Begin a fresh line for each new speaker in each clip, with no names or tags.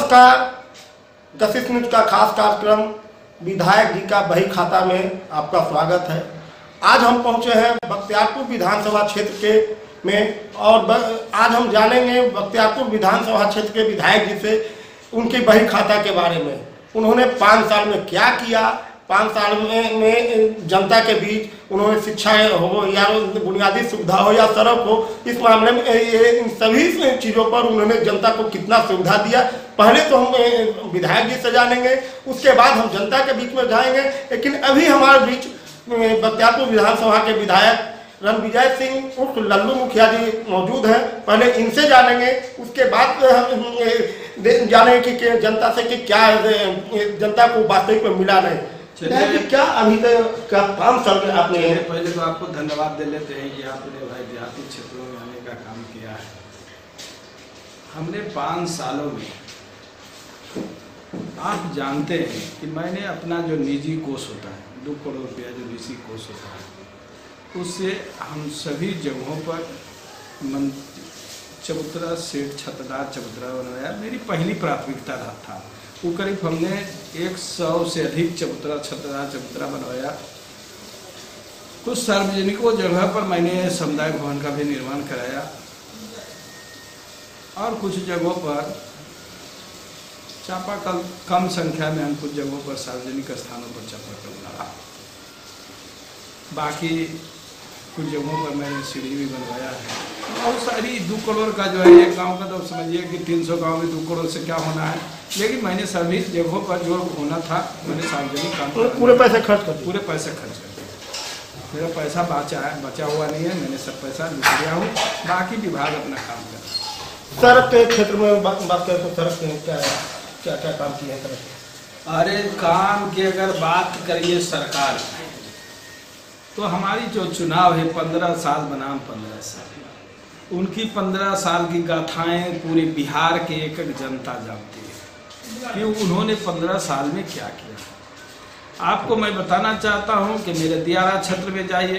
नमस्कार, 10 मिनट का खास कार्यक्रम विधायक जी का बही खाता में आपका स्वागत है। आज हम पहुंचे हैं बख्तियारपुर विधानसभा क्षेत्र के में और आज हम जानेंगे बख्तियारपुर विधानसभा क्षेत्र के विधायक जी से उनके बही खाता के बारे में। उन्होंने 5 साल में क्या किया, 5 साल में जनता के बीच उन्होंने शिक्षा हो या बुनियादी सुविधा हो या सड़क हो, इस मामले में इन सभी चीज़ों पर उन्होंने जनता को कितना सुविधा दिया। पहले तो हम विधायक जी से जानेंगे, उसके बाद हम जनता के बीच में जाएंगे। लेकिन अभी हमारे बीच बख्तियारपुर विधानसभा के विधायक रणविजय सिंह उर्फ लल्लू मुखिया जी मौजूद हैं। पहले इनसे जानेंगे, उसके बाद जानेंगे कि जनता से कि क्या जनता को वास्तविक में मिला नहीं। चलिए, क्या अभी तक का 5 साल में आपने
पहले तो आपको धन्यवाद दे लेते हैं कि आपने भाई देहाती क्षेत्रों में आने का काम किया है। हमने 5 सालों में, आप जानते हैं कि मैंने अपना जो निजी कोष होता है 2 करोड़ रुपया जो निजी कोष होता है, उससे हम सभी जगहों पर चबूतरा सेट छतदार चबूतरा बनवाया। मेरी पहली प्राथमिकता था। वो करीब हमने 100 से अधिक चबूतरा छतदार चबूतरा बनवाया। कुछ सार्वजनिकों जगह पर मैंने समुदाय भवन का भी निर्माण कराया और कुछ जगहों पर चापाकल कम संख्या में हम कुछ जगहों पर सार्वजनिक स्थानों पर चापाकल लगा। बाकी कुछ जगहों पर मैंने सीढ़ी भी बनवाया है। बहुत सारी 2 करोड़ का जो है एक गांव का, तो समझिए कि 300 गांव में 2 करोड़ से क्या होना है। लेकिन मैंने सभी जगहों पर जो होना था मैंने सार्वजनिक काम
पूरे पैसे खर्च कर दिया।
पूरे पैसे खर्च कर दिया। मेरा पैसा बचा हुआ नहीं है, मैंने सब पैसा लूट लिया हूँ। बाकी विभाग अपना काम कर रहा है।
सड़क के क्षेत्र में बात करें तो सड़क क्या क्या काम किए हैं?
अरे काम की अगर बात करिए सरकार, तो हमारी जो चुनाव है 15 साल बनाम 15 साल, उनकी 15 साल की गाथाएं पूरे बिहार के एक एक जनता जानती है कि उन्होंने 15 साल में क्या किया। आपको मैं बताना चाहता हूं कि मेरे दियारा क्षेत्र में जाइए,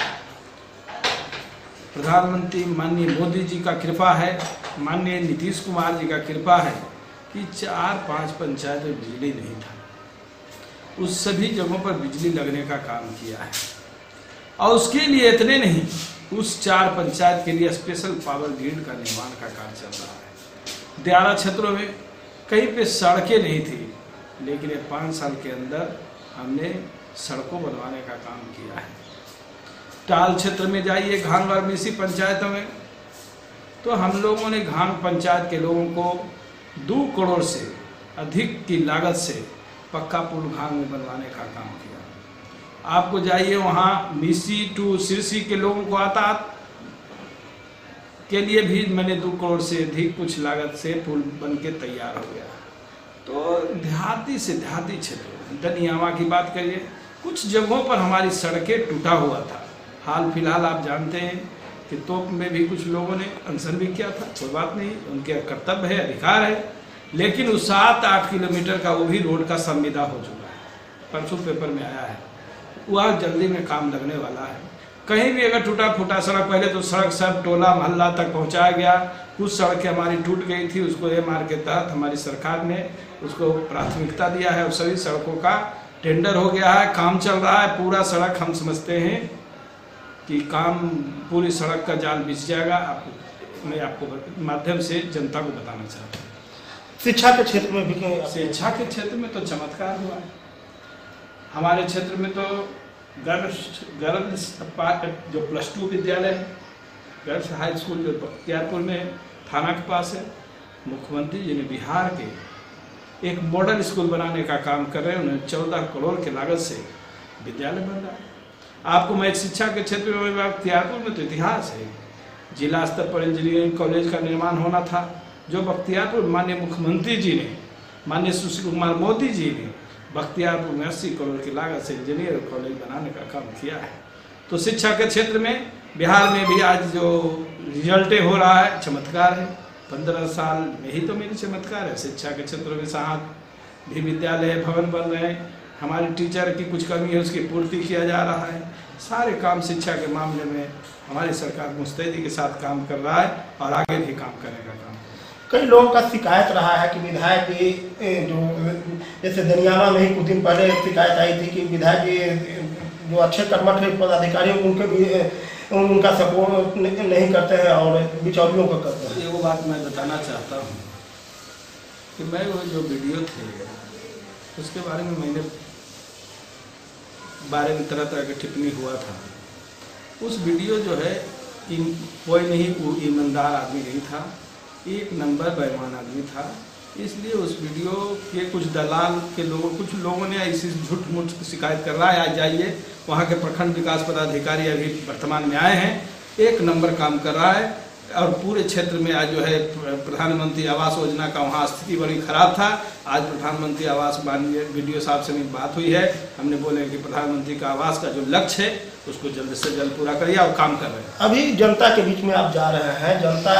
प्रधानमंत्री माननीय मोदी जी का कृपा है, माननीय नीतीश कुमार जी का कृपा है कि 4-5 पंचायत में बिजली नहीं था, उस सभी जगहों पर बिजली लगने का काम किया है। और उसके लिए इतने नहीं, उस 4 पंचायत के लिए स्पेशल पावर ग्रिड का निर्माण का काम चल रहा है। दियारा क्षेत्रों में कहीं पे सड़कें नहीं थी, लेकिन 5 साल के अंदर हमने सड़कों बनवाने का काम किया है। टाल क्षेत्र में जाइए, घान वार्मिसी पंचायतों में, तो हम लोगों ने घान पंचायत के लोगों को 2 करोड़ से अधिक की लागत से पक्का पुल घान में बनवाने का काम किया। आपको जाइए वहाँ मिसी टू सिरसी के लोगों को यातायात के लिए भी मैंने 2 करोड़ से अधिक कुछ लागत से पुल बन के तैयार हो गया। तो देहाती से देहाती क्षेत्र, दनियावा की बात करिए, कुछ जगहों पर हमारी सड़कें टूटा हुआ था। हाल फिलहाल आप जानते हैं कि तोप में भी कुछ लोगों ने अनशन भी किया था। कोई बात नहीं, उनके कर्तव्य है, अधिकार है। लेकिन उस 7-8 किलोमीटर का वो भी रोड का संविदा हो चुका है, परसों पेपर में आया है। वह जल्दी में काम लगने वाला है। कहीं भी अगर टूटा फूटा सड़क, पहले तो सड़क सब टोला मोहल्ला तक पहुंचाया गया। कुछ सड़कें हमारी टूट गई थी, उसको MR के तहत हमारी सरकार ने उसको प्राथमिकता दिया है और सभी सड़कों का टेंडर हो गया है, काम चल रहा है। पूरा सड़क हम समझते हैं कि काम पूरी सड़क का जाल बिछ जाएगा। मैं आपको माध्यम से जनता को बताना चाहता हूँ।
शिक्षा के क्षेत्र में भी,
शिक्षा के क्षेत्र में तो चमत्कार हुआ है। हमारे क्षेत्र में तो गर्ल्स जो +2 विद्यालय है, गर्ल्स हाई स्कूल जो बख्तियारपुर में थाना के पास है, मुख्यमंत्री जी ने बिहार के एक मॉडल स्कूल बनाने का काम कर रहे हैं। उन्हें 14 करोड़ की लागत से विद्यालय बन रहा है। आपको मैं शिक्षा के क्षेत्र में, बख्तियारपुर में तो इतिहास है, जिला स्तर पर इंजीनियरिंग कॉलेज का निर्माण होना था, जो बख्तियारपुर माननीय मुख्यमंत्री जी ने, माननीय सुशील कुमार मोदी जी ने बख्तियारपुर में 80 करोड़ की लागत से इंजीनियर कॉलेज बनाने का काम किया है। तो शिक्षा के क्षेत्र में बिहार में भी आज जो रिजल्टें हो रहा है, चमत्कार है। 15 साल में ही तो मेरी चमत्कार है। शिक्षा के क्षेत्र में 7 भी विद्यालय भवन बन रहे हैं। हमारी टीचर की कुछ कमी है, उसकी पूर्ति किया जा रहा है। सारे काम शिक्षा के मामले में हमारी सरकार मुस्तैदी के साथ काम कर रहा है और आगे भी काम करेगा।
कई लोगों का शिकायत रहा है कि विधायक जी जो जैसे दनियामा में ही कुछ दिन पहले शिकायत आई थी कि विधायक जी जो अच्छे कर्मठ पदाधिकारी उनके भी उनका सपोर्ट नहीं करते हैं और बिचौलियों को करते हैं।
वो बात मैं बताना चाहता हूँ कि मैं वो जो वीडियो थे उसके बारे में मैंने तरह तरह की टिप्पणी हुआ था। उस वीडियो जो है कोई नहीं, वो ईमानदार आदमी नहीं था, एक नंबर बेईमान आदमी था। इसलिए उस वीडियो के कुछ दलाल के कुछ लोगों ने इसी झूठ मूठ शिकायत कर रहा है। आज जाइए, वहाँ के प्रखंड विकास पदाधिकारी अभी वर्तमान में आए हैं, एक नंबर काम कर रहा है। और पूरे क्षेत्र में आज जो है प्रधानमंत्री आवास योजना का वहाँ स्थिति बड़ी खराब था। आज प्रधानमंत्री आवास माननीय वीडियो साहब से मेरी बात हुई है, हमने बोले कि प्रधानमंत्री का आवास का जो लक्ष्य है उसको जल्द से जल्द पूरा करिए और काम कर रहे हैं।
अभी जनता के बीच में आप जा रहे हैं, जनता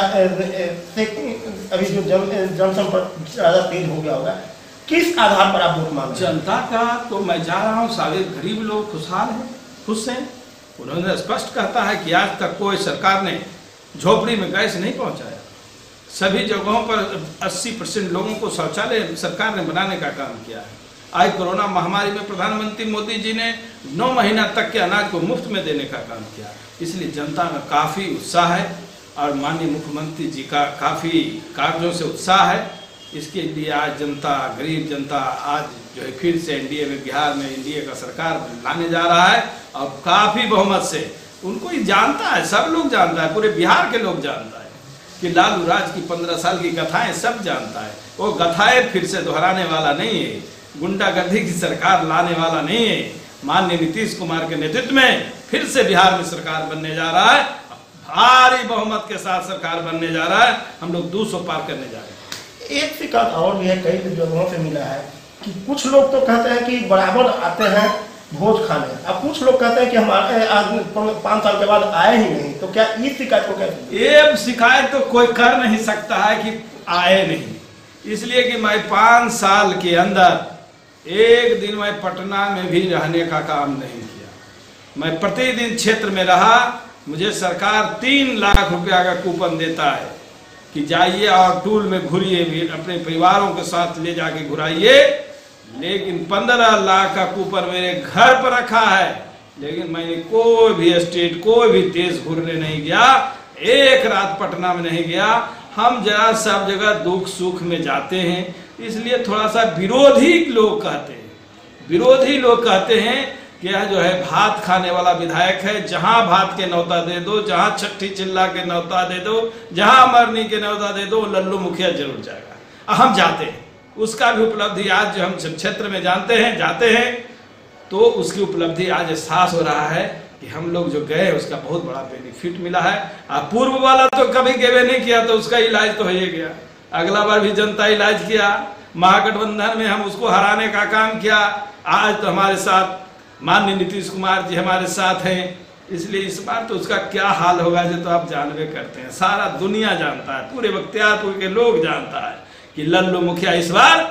से अभी जो जनसंपर्क ज़्यादा तेज हो गया होगा, किस आधार पर आप वोट मांग रहे हैं?
जनता का तो मैं जा रहा हूँ, सारे गरीब लोग खुशहाल हैं, खुश हैं। उन्होंने स्पष्ट कहता है कि आज तक कोई सरकार ने झोपड़ी में गैस नहीं पहुंचाया। सभी जगहों पर 80% लोगों को शौचालय सरकार ने बनाने का काम किया है। आज कोरोना महामारी में प्रधानमंत्री मोदी जी ने 9 महीना तक के अनाज को मुफ्त में देने का काम किया। इसलिए जनता में काफ़ी उत्साह है और माननीय मुख्यमंत्री जी का काफ़ी कार्यों से उत्साह है। इसके लिए आज जनता, गरीब जनता आज जो है फिर से एनडीए में, बिहार में एनडीए का सरकार लाने जा रहा है और काफ़ी बहुमत से। उनको ही जानता है, सब लोग जानता है, पूरे बिहार के लोग जानता है कि लालू राज की 15 साल की कथाएं सब जानता है। वो कथाएं फिर से दोहराने वाला नहीं है, गुंडागर्दी की सरकार लाने वाला नहीं है। माननीय नीतीश कुमार के नेतृत्व में फिर से बिहार में सरकार बनने जा रहा है, भारी बहुमत के साथ सरकार बनने जा रहा है। हम लोग 200 पार करने जा रहे हैं।
एक शिकायत और भी है, कई जगहों से मिला है कि कुछ लोग तो कहते हैं कि बराबर आते हैं भोज खाने, अब कुछ लोग कहते हैं कि हमारे आज 5 साल के बाद आए ही नहीं, तो क्या इस शिकायत को कहते हैं?
ये शिकायत तो कोई कर नहीं सकता है कि आए नहीं, इसलिए कि मैं 5 साल के अंदर एक दिन मैं पटना में भी रहने का काम नहीं किया। मैं प्रतिदिन क्षेत्र में रहा। मुझे सरकार 3 लाख रुपया का कूपन देता है कि जाइए और टूल में घूरिए, अपने परिवारों के साथ ले जाके घुराइए। लेकिन 15 लाख का कूपन मेरे घर पर रखा है, लेकिन मैंने कोई भी स्टेट, कोई भी देश घूरने नहीं गया, एक रात पटना में नहीं गया। हम जरा सब जगह दुख सुख में जाते हैं, इसलिए थोड़ा सा विरोधी लोग कहते हैं कि यह जो है भात खाने वाला विधायक है। जहां भात के न्योता दे दो, जहां छठी चिल्ला के न्योता दे दो, जहां मरनी के न्योता दे दो, लल्लू मुखिया जरूर जाएगा। हम जाते हैं, उसका भी उपलब्धि आज जो हम क्षेत्र में जाते हैं तो उसकी उपलब्धि आज एहसास हो रहा है कि हम लोग जो गए उसका बहुत बड़ा बेनिफिट मिला है। पूर्व वाला तो कभी गए नहीं किया तो उसका इलाज तो हो ही गया। अगला बार भी जनता इलाज किया, महागठबंधन में हम उसको हराने का काम किया। आज तो हमारे साथ माननीय नीतीश कुमार जी हमारे साथ हैं, इसलिए इस बार तो उसका क्या हाल होगा जो तो आप जानवे करते हैं, सारा दुनिया जानता है, पूरे बख्तियारपुर के लोग जानता है कि लल्लू मुखिया इस बार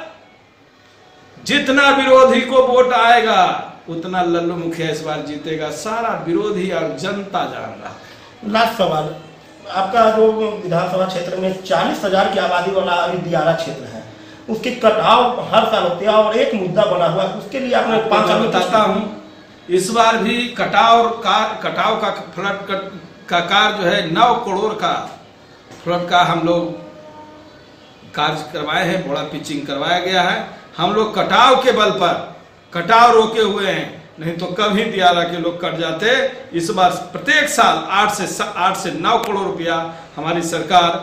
जितना विरोधी को वोट आएगा उतना लल्लू मुखिया इस बार जीतेगा। सारा विरोधी और जनता जान रहा है।
लास्ट सवाल, आपका जो विधानसभा क्षेत्र में 40,000 की आबादी वाला अभी दियारा क्षेत्र है, उसकी कटाव हर साल होती है और एक मुद्दा बना हुआ है, उसके लिए आपने 5 साल
बताता हूँ। इस बार भी कटाव का फ्लड का कार्य जो है 9 करोड़ का फ्लड का हम लोग कार्य करवाए हैं, बड़ा पिचिंग करवाया गया है। हम लोग कटाव के बल पर कटाव रोके हुए हैं, नहीं तो कभी दियारा के लोग कट जाते। इस बार प्रत्येक साल 8 से 9 करोड़ रुपया हमारी सरकार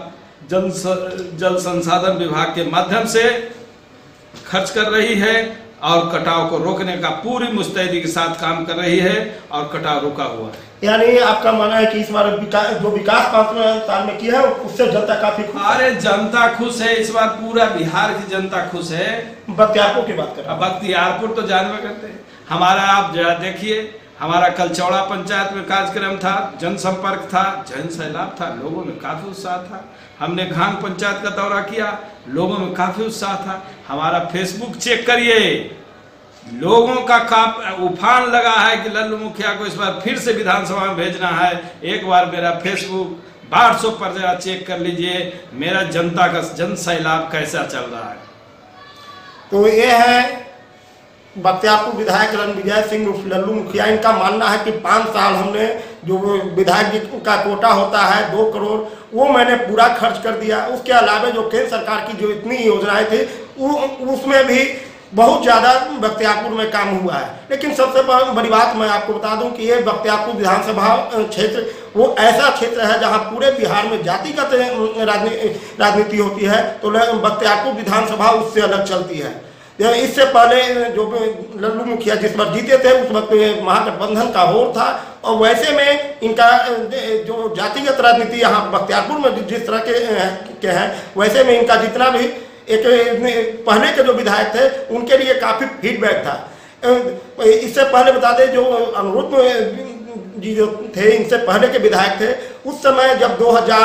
जल संसाधन विभाग के माध्यम से खर्च कर रही है और कटाव को रोकने का पूरी मुस्तैदी के साथ काम कर रही है और कटाव रुका हुआ है।
यानी आपका मानना है कि इस बार जो विकास 5 साल में किया है उससे जनता काफी खुश है?
अरे जनता खुश है, इस बार पूरा बिहार की जनता खुश है।
बख्तियारपुर की बात करें,
बख्तियारपुर तो जानवे करते हैं। हमारा आप जरा देखिए, हमारा कल चौड़ा पंचायत में कार्यक्रम था, जनसंपर्क था, जन सैलाब था, लोगों में काफी उत्साह था। हमने घांग पंचायत का दौरा किया, लोगों में काफी उत्साह था। हमारा फेसबुक चेक करिए, लोगों का उफान लगा है कि लल्लू मुखिया को इस बार फिर से विधानसभा में भेजना है। एक बार मेरा फेसबुक व्हाट्सएप पर जरा चेक कर लीजिए मेरा जनता का जन सैलाब कैसा चल रहा है।
तो ये है बख्तियारपुर विधायक रणविजय सिंह उर्फ लल्लू मुखिया। इनका मानना है कि 5 साल हमने जो विधायक जी का कोटा होता है 2 करोड़ वो मैंने पूरा खर्च कर दिया। उसके अलावा जो केंद्र सरकार की जो इतनी योजनाएं थी उसमें भी बहुत ज़्यादा बख्तियारपुर में काम हुआ है। लेकिन सबसे बड़ी बात मैं आपको बता दूं कि ये बख्तियारपुर विधानसभा क्षेत्र वो ऐसा क्षेत्र है जहां पूरे बिहार में जातिगत राजनीति होती है, तो बख्तियारपुर विधानसभा उससे अलग चलती है। इससे पहले जो लल्लू मुखिया जिस वक्त जीते थे उस वक्त महागठबंधन का होड़ था, और वैसे में इनका जो जातिगत राजनीति यहाँ बख्तियारपुर में जिस तरह के हैं वैसे में इनका जितना भी एक पहले के जो विधायक थे उनके लिए काफ़ी फीडबैक था। इससे पहले बता दें जो अनिरुद्ध जी जो थे इनसे पहले के विधायक थे, उस समय जब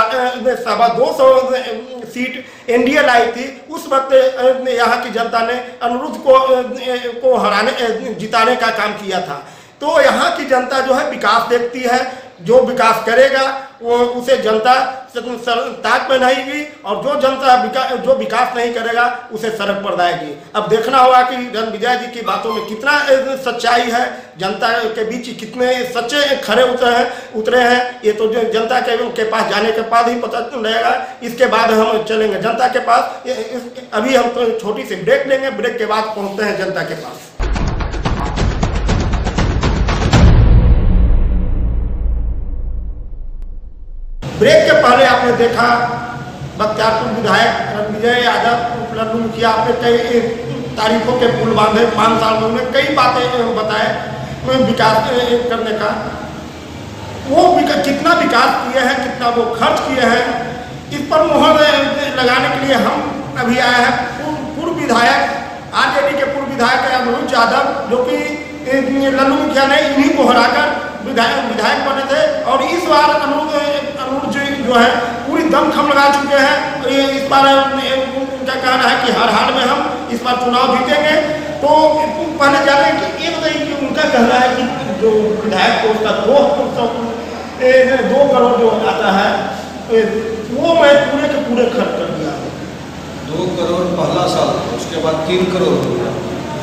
2,200 सीट एनडीए लाई थी उस वक्त यहाँ की जनता ने अनिरुद्ध को जिताने का काम किया था। तो यहाँ की जनता जो है विकास देखती है, जो विकास करेगा वो उसे जनता ताक में लाएगी, और जो जनता जो विकास नहीं करेगा उसे सड़क पर लाएगी। अब देखना होगा कि रणविजय जी की बातों में कितना सच्चाई है, जनता के बीच कितने सच्चे खरे उतरे हैं, ये तो जनता के पास जाने के बाद ही पता लगेगा। इसके बाद हम चलेंगे जनता के पास। अभी हम तो छोटी सी ब्रेक लेंगे, ब्रेक के बाद पहुँचते हैं जनता के पास। ब्रेक के पहले आपने देखा बख्तियारपुर विधायक रणविजय यादव लल्लू मुखिया आपने कई तारीखों के पुल बांधे, 5 साल में उन्होंने कई बातें बताए विकास करने का। वो कितना विकास किए हैं, कितना वो खर्च किए हैं, इस पर मोहर लगाने के लिए हम अभी आए हैं। पूर्व विधायक आरजेडी के पूर्व विधायक अनिरुद्ध यादव जो कि लल्लू मुखिया ने इन्हीं को हराकर विधायक बने थे, और इस बार अनिरुद्ध जो है पूरी दमखम लगा चुके हैं। इस बार उनका कहना है कि हर हाल में हम इस बार चुनाव जीतेंगे। तो पहले जाने कि ये बताइए कि उनका कहना है कि जो विधायक को उसका 2 करोड़ जो आता है वो मैं पूरे के पूरे खर्च कर दिया।
2 करोड़ पहला साल, उसके बाद 3 करोड़ हो गया,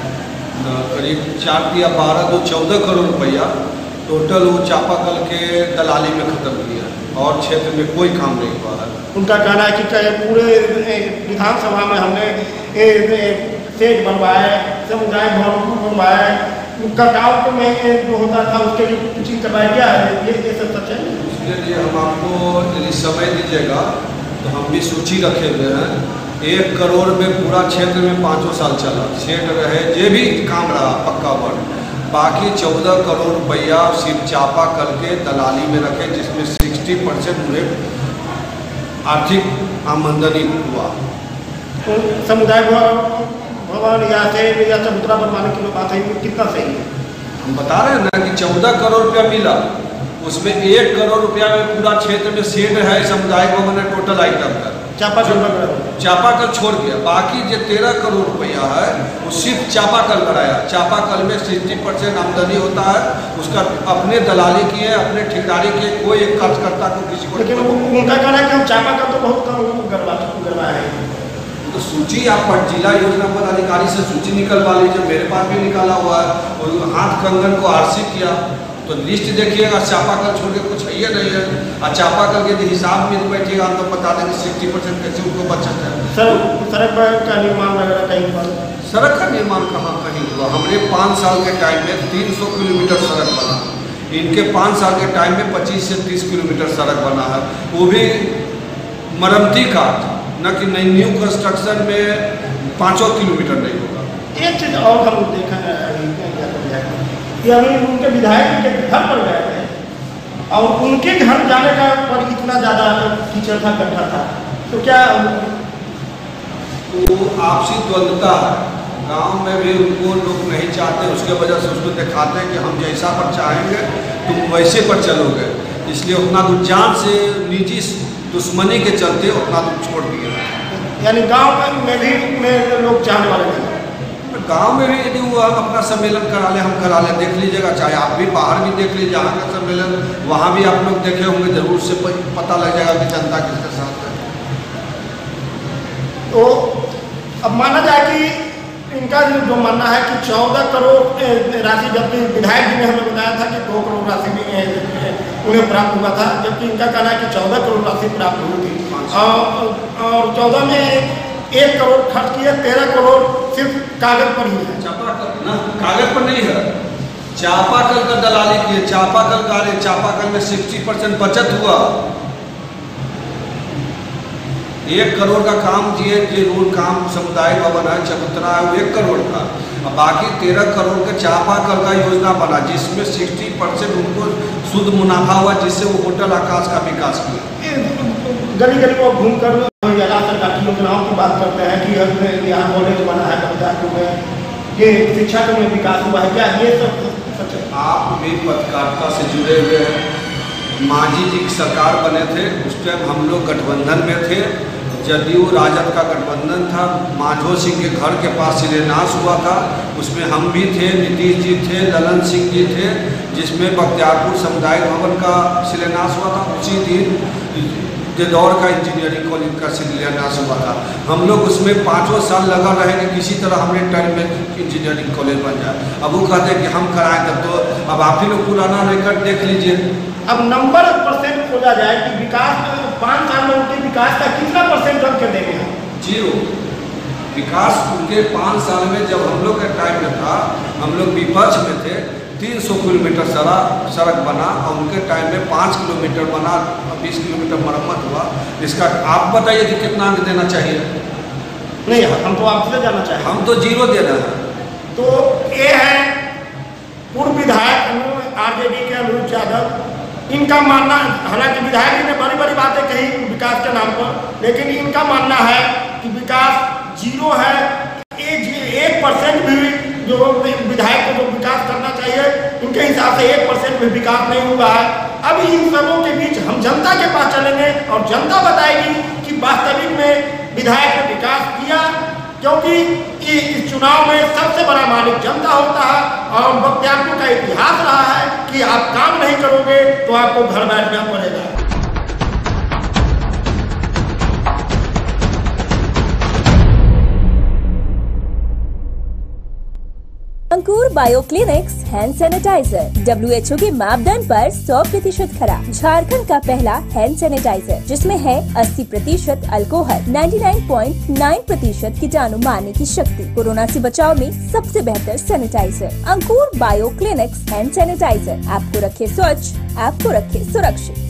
करीब 4 या 12 तो 14 करोड़ रुपया टोटल वो चापाकल के दलाली में खत्म किया, और क्षेत्र में कोई काम नहीं हुआ है।
उनका कहना है कि पूरे विधानसभा में हमने सेट बनवाए, समुदाय भवन बनवाए, कटाव में जो होता था उसके लिए कुछ करवाया गया है। ये सब सच है।
उसके लिए हम आपको यदि समय दीजिएगा तो हम भी सूची रखे हुए हैं। 1 करोड़ में पूरा क्षेत्र में 5 साल चला, सेट रहे जे भी काम रहा पक्का वर्ग। बाकी 14 करोड़ रुपया सिर्फ चापाकल के दलाली में रखे, जिसमें 60% उन्हें आर्थिक आमदनी हुआ।
तो समुदाय भवन या चबूतरा बनवाने की बात है, कितना सही है?
हम बता रहे हैं ना कि 14 करोड़ रुपया मिला, उसमें 1 करोड़ रुपया में पूरा क्षेत्र में सेट है सामुदायिक भवन है टोटल आइटम का। चापाकल छोड़ गया, बाकी जो 13 करोड़ रुपया है वो सिर्फ चापाकल बनाया। चापाकल में 60% आमदनी होता है, उसका अपने दलाली की है, अपने ठेकेदारी की, कोई एक कार्यकर्ता को किसी को।
लेकिन उनका कहना है कि हम चापाकल तो बहुत कम करवाया है।
तो सूची आप जिला योजना पदाधिकारी से सूची निकलवा लीजिए, मेरे पास भी निकाला हुआ है, और हाथ कंगन को आरसी किया तो लिस्ट देखिएगा, चापाकल छोड़ के कुछ है ही नहीं है। और चापाकल के यदि हिसाब में बैठिएगा तो बता दें कि 60% कैसे उनको बचत है।
सड़क का निर्माण वगैरह कहीं पर?
सड़क का निर्माण कहाँ कहीं हुआ? हमने 5 साल के टाइम में 300 किलोमीटर सड़क बना, इनके 5 साल के टाइम में 25 से 30 किलोमीटर सड़क बना है, वो भी मरम्मती का, न कि नई न्यू कंस्ट्रक्शन में 5 किलोमीटर नहीं होगा।
एक चीज़ और हम देखा है कि अभी उनके विधायक के घर पर गए थे, और उनके घर जाने का पर इतना ज़्यादा कीचड़ था, गड्ढा था, तो क्या
तो आपसी द्वंद्वता है। गांव में भी उनको लोग नहीं चाहते, उसके वजह से उसको दिखाते हैं कि हम जैसा पर चाहेंगे तुम वैसे पर चलोगे, इसलिए उतना दूर जान से निजी दुश्मनी के चलते उतना दूर छोड़ दिए।
यानी गांव में भी लोग चाहने वाले नहीं।
गांव में भी यदि वो अपना सम्मेलन करा ले, हम करा ले, देख लीजिएगा, चाहे आप भी बाहर भी देख लीजिए जहाँ का सम्मेलन, वहाँ भी आप लोग देखे होंगे, जरूर से पता लग जाएगा कि जनता किसके साथ है।
तो अब माना जाए कि इनका जो मानना है कि 14 करोड़ राशि, जबकि विधायक जी ने हमें बताया था कि 2 करोड़ राशि भी उन्हें प्राप्त हुआ था, जबकि इनका कहना है कि 14 करोड़ राशि प्राप्त हुई थी और 14 में 1 करोड़ खर्च किए, 13 करोड़ सिर्फ कागज पर ही है।
चापाकल ना, कागज पर नहीं है, चापाकल का दलाली किए, चापाकल में 60% बचत हुआ। 1 करोड़ का काम किए, जो रोड काम समुदाय भवन है, चबूतरा है, वो 1 करोड़ था, और बाकी 13 करोड़ का चापाकल का योजना बना, जिसमें 60% उनको शुद्ध मुनाफा हुआ, जिससे वो होटल आकाश का विकास किया।
गली गली को घूमकर सरकार की योजनाओं की बात करते हैं कि यहाँ कॉलेज बना है बख्तियारपुर में, ये शिक्षा के में विकास हुआ है, क्या ये सब सच है?
आप भी पत्रकारिता से जुड़े हुए हैं। मांझी जी की सरकार बने थे, उस टाइम हम लोग गठबंधन में थे, जदयू राजद का गठबंधन था। माधो सिंह के घर के पास शिलान्यास हुआ था, उसमें हम भी थे, नीतीश जी थे, ललन सिंह जी थे, जिसमें बख्तियारपुर सामुदायिक भवन का शिलान्यास हुआ था। उसी दिन दौर का इंजीनियरिंग कॉलेज का शिलान्यास हुआ था। हम लोग उसमें 5 साल लगा रहे कि किसी तरह हमने टर्म में इंजीनियरिंग कॉलेज बन जाए। अब वो कहते हैं कि हम कराएं, तब तो अब आप ही लोग पुराना रिकॉर्ड देख लीजिए।
अब नंबर % खोजा जाए कि विकास 5 साल में उनके विकास का कितना % हम के देंगे?
0 विकास उनके 5 साल में। जब हम लोग के टाइम में था, हम लोग विपक्ष में थे, 300 किलोमीटर सड़क बना, और उनके टाइम में 5 किलोमीटर बना, 20 किलोमीटर मरम्मत हुआ। इसका आप बताइए कि कितना अंक देना चाहिए?
नहीं, हम तो आपसे जाना चाहिए।
हम तो 0 दे रहे हैं।
तो ये है पूर्व विधायक RJD के अनुरूप यादव। इनका मानना, हालांकि विधायक जी ने बड़ी बड़ी बातें कही विकास के नाम पर, लेकिन इनका मानना है कि विकास 0 है। 1% भी जो विधायक को जो विकास करना चाहिए, इनके हिसाब से 1% भी विकास नहीं हुआ है। अब इन सबों के बीच हम जनता के पास चलेंगे और जनता बताएगी कि वास्तविक में विधायक ने विकास किया, क्योंकि इस चुनाव में सबसे बड़ा मालिक जनता होता है। और बख्तियारपुर का इतिहास रहा है कि आप काम नहीं करोगे तो आपको घर बैठना पड़ेगा।
Ankur Bioclinics hand sanitiser WHO के मापदंड पर 100% खरा, झारखंड का पहला हैंड सैनिटाइजर जिसमें है 80% अल्कोहल, 99.9% कीटाणु मारने की शक्ति, कोरोना से बचाव में सबसे बेहतर sanitiser. Ankur Bioclinics hand sanitiser आपको रखे स्वच्छ, आपको रखे सुरक्षित।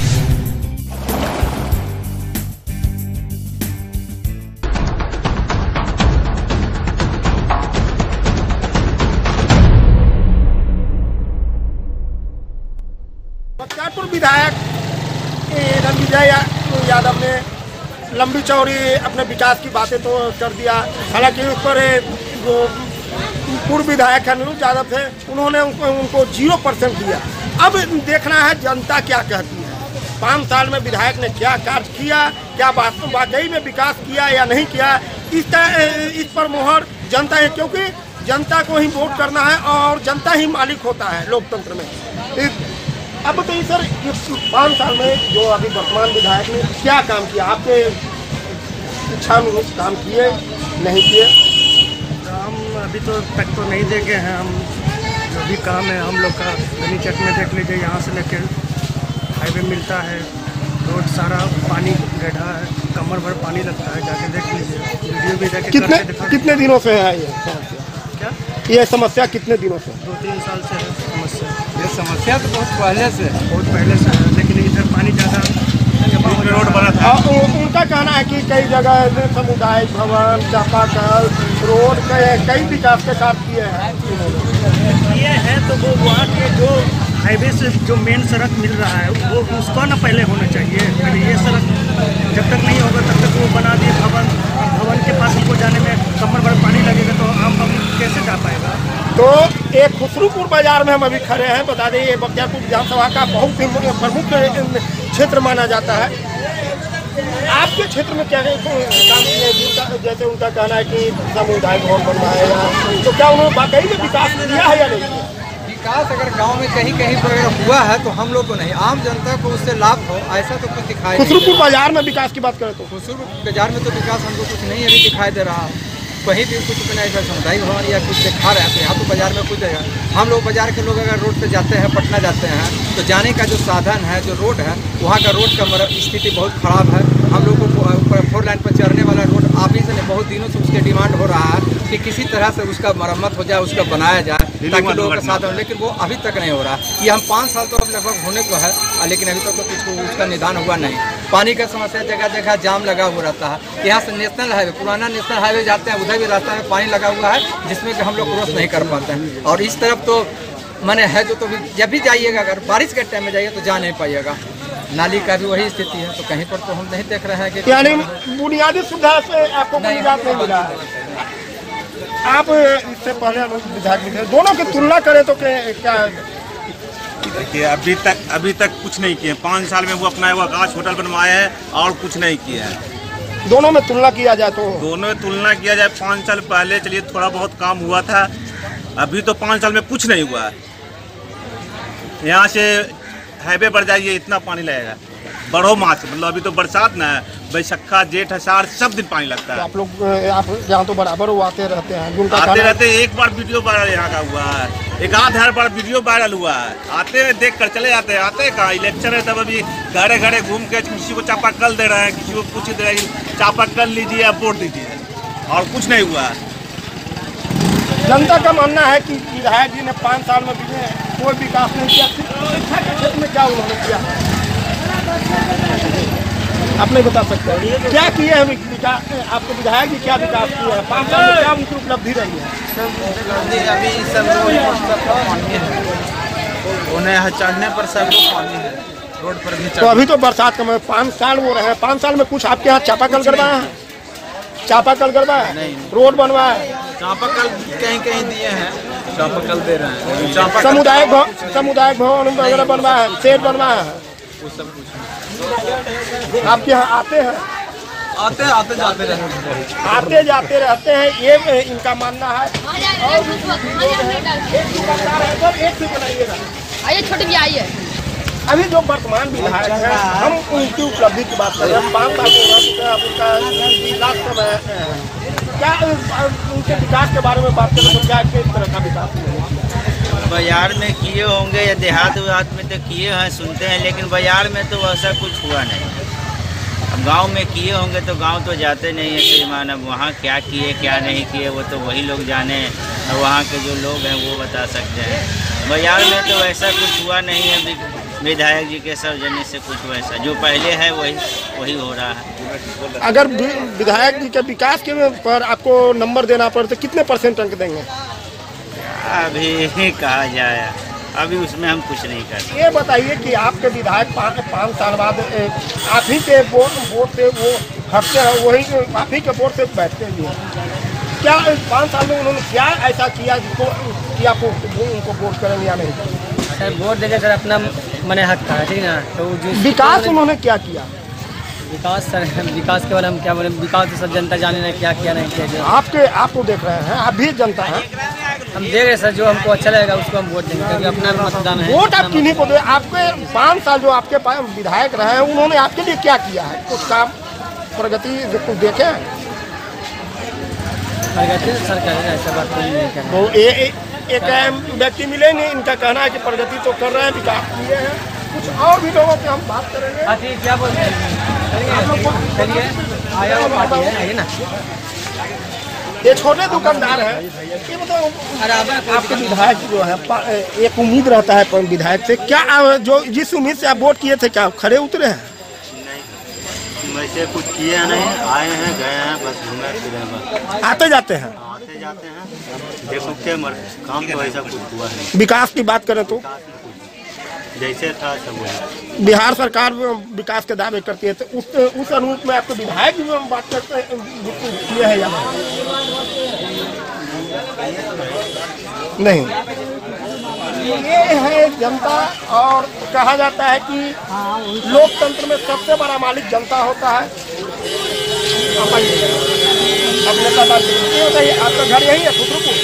बख्तियारपुर विधायक रणविजय यादव ने लंबी चौड़ी अपने विकास की बातें तो कर दिया, हालांकि उस पर जो पूर्व विधायक अनुरूप यादव थे, उन्होंने उनको 0% दिया। अब देखना है जनता क्या कहती है। 5 साल में विधायक ने क्या कार्य किया, क्या वाकई में विकास किया या नहीं किया, इस पर मोहर जनता है, क्योंकि जनता को ही वोट करना है और जनता ही मालिक होता है लोकतंत्र में। अब बताइए सर, 5 साल में जो अभी वर्तमान विधायक ने क्या काम किया, आपके इच्छा अनुरूप काम किए नहीं किए?
काम अभी तो तक तो नहीं देखे हैं हम। जो भी काम है हम लोग का गली चट में देख लीजिए, यहाँ से लेकर हाईवे मिलता है, रोड सारा पानी गड्ढा है, कमर भर पानी लगता है, जाके देख लीजिए, वीडियो भी जाके
कितने दिनों से है ये समस्या?
क्या
ये समस्या कितने दिनों से?
2-3 साल से है समस्या।
ये समस्या तो बहुत पहले से
है, लेकिन इधर पानी ज़्यादा जमा हो, रोड बना था।
उनका कहना है कि कई जगह समुदाय भवन, चापाकल, रोड कई विकास के कार्य किए हैं।
ये है तो वो वहाँ के जो हाईवे से जो मेन सड़क मिल रहा है वो उसका ना पहले होना चाहिए। पहले ये सड़क जब तक नहीं होगा तब तक वो बना दिए भवन के पास हमको जाने में कमर भर पानी लगेगा तो आम पब्लिक कैसे जा पाएगा।
तो एक खुसरूपुर बाजार में हम अभी खड़े हैं। बता दें ये बख्तियारपुर विधानसभा का बहुत ही प्रमुख क्षेत्र माना जाता है। आपके क्षेत्र में क्या काम किए जिनका जैसे उनका कहना है कि सामुदायिक भवन बनवाएगा, तो क्या उन्होंने वाकई में विकास किया है या नहीं?
विकास अगर गांव में कहीं कहीं पर अगर हुआ है तो हम लोग को नहीं, आम जनता को उससे लाभ हो ऐसा तो कुछ दिखाई नहीं।
खुसरूपुर बाजार में विकास की बात करें तो
खुसरूपुर बाजार में तो विकास हमको कुछ नहीं अभी दिखाई दे रहा, कहीं भी कुछ बना ऐसा सामुदायिक भवन या कुछ दिखा रहे हैं। यहाँ तो बाजार में कुछ देगा। हम लोग बाजार के लोग अगर रोड पे जाते हैं, पटना जाते हैं, तो जाने का जो साधन है, जो रोड है, वहाँ का रोड का स्थिति बहुत खराब है। हम लोग को 4 लाइन पर चढ़ने वाला रोड आप ही से बहुत दिनों से उसके डिमांड हो रहा है कि किसी तरह से उसका मरम्मत हो जाए, उसका बनाया जाए ताकि लोगों का साधन, लेकिन वो अभी तक नहीं हो रहा। ये हम 5 साल तो अब लगभग होने को है, लेकिन अभी तक तो कुछ उसका निदान हुआ नहीं। पानी का समस्या जगह जगह जाम लगा हुआ रहता है। यहाँ से नेशनल हाईवे, पुराना नेशनल हाईवे जाते हैं, उधर भी रास्ता में पानी लगा हुआ है जिसमें कि हम लोग क्रॉस नहीं कर पाते हैं। और इस तरफ तो मैंने है जो, तो जब भी जाइएगा अगर बारिश के टाइम में जाइए तो जा नहीं पाइएगा। नाली का भी वही स्थिति है, तो कहीं पर तो हम नहीं देख रहे हैं कि
यानी बुनियादी सुविधा से आपको कोई निजात नहीं मिला है। आप इससे पहले विधायक भी थे, दोनों की तुलना करें तो क्या?
देखिए अभी तक कुछ नहीं किए। 5 साल में वो अपना आकाश होटल बनवाया है और कुछ नहीं किया है।
दोनों में तुलना किया जाए तो
5 साल पहले चलिए थोड़ा बहुत काम हुआ था, अभी तो 5 साल में कुछ नहीं हुआ है। यहाँ से हाईवे बढ़ जाइए इतना पानी लगेगा, बड़ो मास मतलब अभी तो बरसात ना है, बैसक्खा जेठ अषाढ़ सब दिन पानी लगता है।
आप लोग आप यहाँ तो बराबर वो आते रहते हैं,
आते रहते। एक बार वीडियो वायरल यहाँ का हुआ है, एक आध बार वीडियो वायरल हुआ है, आते हैं देख कर चले जाते हैं। आते कहाँ, इलेक्शन है तब अभी घरे घरे घूम के किसी को चापाकल दे रहे हैं, किसी को कुछ दे रहे हैं, चापाकल लीजिए या वोट दीजिए, और कुछ नहीं हुआ है।
जनता का मानना है कि विधायक जी ने 5 साल में कोई विकास नहीं किया। शिक्षा के क्षेत्र में क्या उन्होंने किया आप नहीं बता सकते? क्या किए हैं विकास? आपके विधायक जी क्या विकास किए हैं 5 साल में? क्या उनकी उपलब्धि रही है?
अभी सब पानी है, उन्हें चढ़ने पर सब पानी है, रोड पर भी।
तो अभी तो बरसात का 5 साल वो रहे हैं, 5 साल में कुछ आपके यहाँ चापाकल करवाया है? चापाकल करवाया नहीं, रोड बनवाया,
चापाकल कहीं कहीं दिए हैं, चापाकल दे रहे हैं।
सामुदायिक भवन वगैरह बनवाया है, शेड बनवाया है,
वो सब कुछ
आपके यहाँ आते हैं?
आते जाते रहते हैं,
आते जाते रहते हैं, ये इनका मानना है। और एक से बनाइएगा,
आइए छोटी भी आइए।
अभी जो वर्तमान विधायक है, हम उनकी उपलब्धि की बात कर रहे हैं। 5 साल उनका विकास क्या, उनके विकास के बारे में बात करें तो क्या किस तरह का विकास है?
बाजार में किए होंगे या देहात में तो किए हैं, सुनते हैं, लेकिन बाजार में तो वैसा कुछ हुआ नहीं। अब गांव में किए होंगे तो गांव तो जाते नहीं है श्रीमान। अब वहाँ क्या किए क्या नहीं किए वो तो वही लोग जाने, और वहाँ के जो लोग हैं वो बता सकते हैं। बाजार में तो वैसा कुछ हुआ नहीं है, विधायक जी के सौजन्य से कुछ वैसा जो पहले है वही हो रहा है।
अगर विधायक जी के विकास के पर आपको नंबर देना पड़े तो कितने % अंक देंगे?
अभी कहा जाए, अभी उसमें हम कुछ नहीं कर सकते।
ये बताइए कि आपके विधायक 5 साल बाद आप ही के वोट से वो हटते हैं, वही आप ही के वोट से बैठते भी हैं। क्या 5 साल में उन्होंने क्या ऐसा किया जिसको कि आपको उनको वोट करेंगे या नहीं?
सर वोट देकर सर अपना मैंने हक था, ठीक है ना। तो
विकास उन्होंने क्या किया?
विकास सर, विकास केवल हम क्या बोले, विकास तो सब जनता जाने ना क्या किया नहीं किया।
आपको देख रहे हैं, आप भी जनता है,
हम देख रहे सर, जो हमको अच्छा लगेगा उसको हम वोट देंगे, क्योंकि अपना मतदान है।
वोट आप किन्हीं को दे? आपके 5 साल जो आपके पास विधायक रहे हैं, उन्होंने आपके लिए क्या किया है? कुछ काम प्रगति कुछ देखे?
प्रगति सरकार ऐसा बात नहीं है।
तो एक व्यक्ति मिले नहीं, इनका कहना है कि प्रगति तो कर रहे हैं, विकास किए हैं। कुछ और भी लोगों से हम बात करेंगे।
क्या बोलते हैं, चलिए आया वो पार्टी है, आइए ना।
ये छोटे दुकानदार हैं, ये बताओ आपके विधायक जो है, एक उम्मीद रहता है विधायक से, क्या जो जिस उम्मीद से आप वोट किए थे क्या खड़े उतरे हैं?
नहीं, वैसे कुछ किए नहीं, आए हैं गए हैं, बस घूमे फिरे, बस
आते जाते हैं
देखो क्या काम तो ऐसा कुछ हुआ नहीं।
विकास की बात करें तो
जैसे था सब वही।
बिहार सरकार विकास के दावे करती है, तो उस अनुरूप में आपको विधायक भी बात करते हैं किए हैं या नहीं? ये है जनता, और कहा जाता है कि लोकतंत्र में सबसे बड़ा मालिक जनता होता है। अपने पता बताइए, आपका घर यही है खुसरूपुर?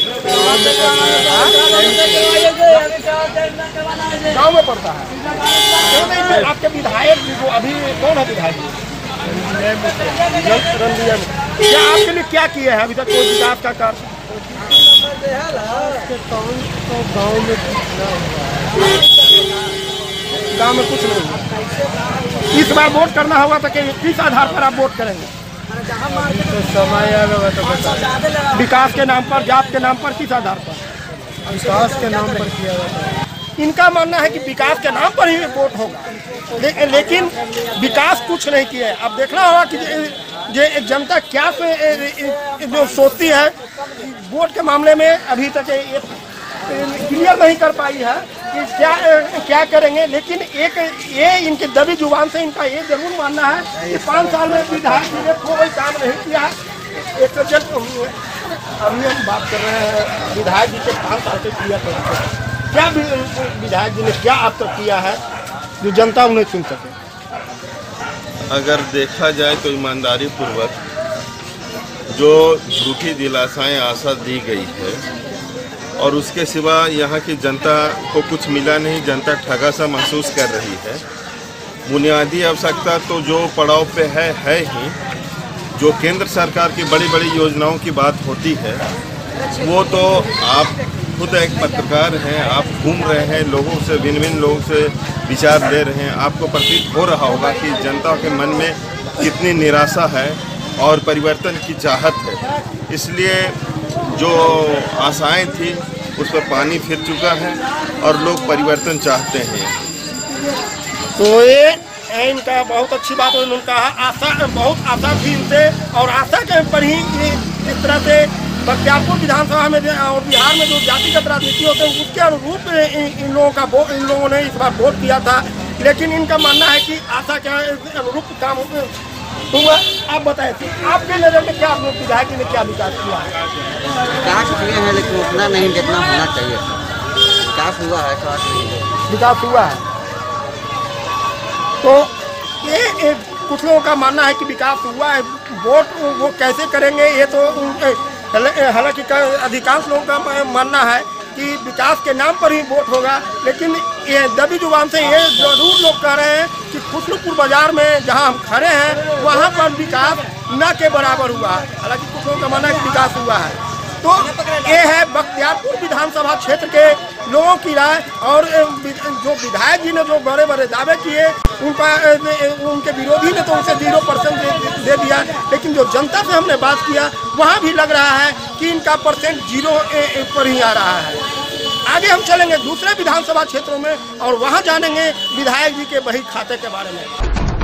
गाँव में पड़ता है। क्यों नहीं आपके विधायक जो अभी कौन है विधायक? क्या आपके लिए क्या किए हैं अभी तक कोई विकास का कार्य? गाँव में कुछ नहीं। इस बार वोट करना होगा तो किस आधार पर आप वोट करेंगे? तो समय आएगा तो बता। विकास के नाम पर, जात के नाम पर, किस आधार पर? विकास के नाम पर किया जाता है। इनका मानना है कि विकास के नाम पर ही वोट होगा, लेकिन विकास कुछ नहीं किया है। अब देखना होगा कि ये जनता क्या जो सोचती है वोट के मामले में। अभी तक क्लियर नहीं कर पाई है कि क्या करेंगे, लेकिन ये इनकी दबी जुबान से इनका ये जरूर मानना है कि 5 साल में विधायक जी ने कोई काम नहीं किया। एक अभी हम बात कर रहे हैं विधायक जी के 5 साल से किया क्या विधायक जी ने क्या अब तक किया है जो जनता उन्हें चुन सके?
अगर देखा जाए तो ईमानदारी पूर्वक जो झूठी दिलासाएं आशा दी गई है और उसके सिवा यहाँ की जनता को कुछ मिला नहीं, जनता ठगा सा महसूस कर रही है। बुनियादी आवश्यकता तो जो पड़ाव पे है ही। जो केंद्र सरकार की बड़ी बड़ी योजनाओं की बात होती है वो तो आप खुद एक पत्रकार हैं, आप घूम रहे हैं, लोगों से भिन्न भिन्न लोगों से विचार ले रहे हैं। आपको प्रतीत हो रहा होगा कि जनता के मन में कितनी निराशा है और परिवर्तन की चाहत है। इसलिए जो आशाएं थी उस पर पानी फिर चुका है और लोग परिवर्तन चाहते हैं।
तो ये इनका बहुत अच्छी बात उन्होंने कहा। आशा, बहुत आशा थी इनसे, और आशा के पर ही इस तरह से बख्तियारपुर विधानसभा में और बिहार में जो जातिगत राजनीति होते हैं उसके अनुरूप इन लोगों ने इस बार वोट किया था। लेकिन इनका मानना है कि आशा के अनुरूप काम हुआ। आप बताएं आपके नज़र में क्या विधायक ने क्या विकास किया है?
विकास किए हैं लेकिन उतना नहीं जितना होना चाहिए। विकास हुआ है,
विकास हुआ है। तो ये कुछ लोगों का मानना है कि विकास हुआ है। वोट वो कैसे करेंगे ये तो हालांकि अधिकांश लोगों का मानना है कि विकास के नाम पर ही वोट होगा। लेकिन ये दबी जुबान से ये जरूर लोग कह रहे हैं कि खुसरूपुर बाजार में जहां हम खड़े हैं वहां पर विकास न के बराबर हुआ है। हालांकि कुछ लोगों का मानना है कि विकास हुआ है। तो ये है बख्तियारपुर विधानसभा क्षेत्र के लोगों की राय। और जो विधायक जी ने जो बड़े बड़े दावे किए उनके विरोधी ने तो उसे 0% दे दिया। लेकिन जो जनता से हमने बात किया वहाँ भी लग रहा है कि इनका परसेंट 0 पर ही आ रहा है। आगे हम चलेंगे दूसरे विधानसभा क्षेत्रों में और वहाँ जानेंगे विधायक जी के बही खाते के बारे में।